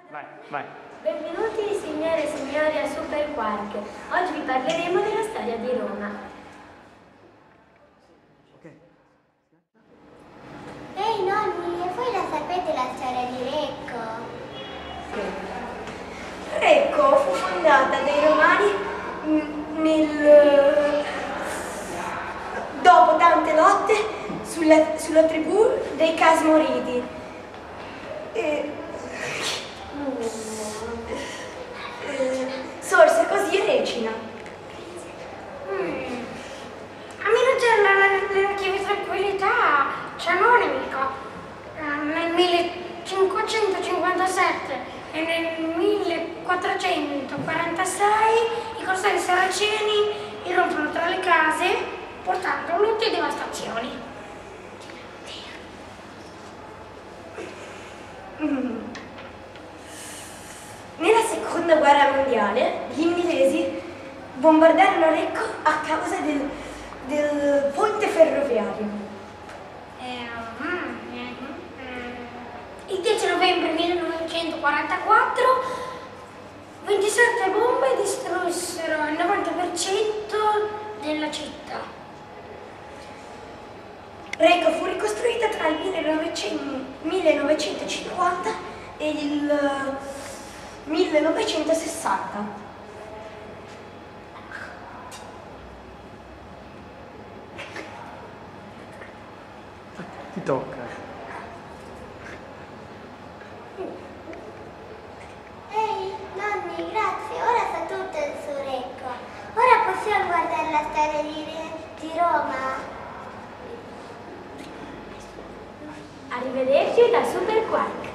Vai, vai. Benvenuti signore e signori a Super Quark. Oggi vi parleremo della storia di Roma. Ok. Ehi nonni, e voi la sapete la storia di Recco? Recco fu fondata dai Romani dopo tante lotte sulla tribù dei Casmoridi. Sorse così Recina. A minacciare la chiave tranquillità c'è un nemico. Nel 1557 e nel 1446 i corsari saraceni irrompono tra le case portando lutti e devastazioni. Nella seconda guerra mondiale gli inglesi bombardarono Recco a causa del ponte ferroviario. Il 10 novembre 1944 27 bombe distrussero il 90% della città. Recco fu ricostruita tra il 1950 e il 1960. Ti tocca. Ehi nonni, grazie, ora sa tutto su Recco. Ora possiamo guardare la storia di Roma? Arrivederci da Super Quark.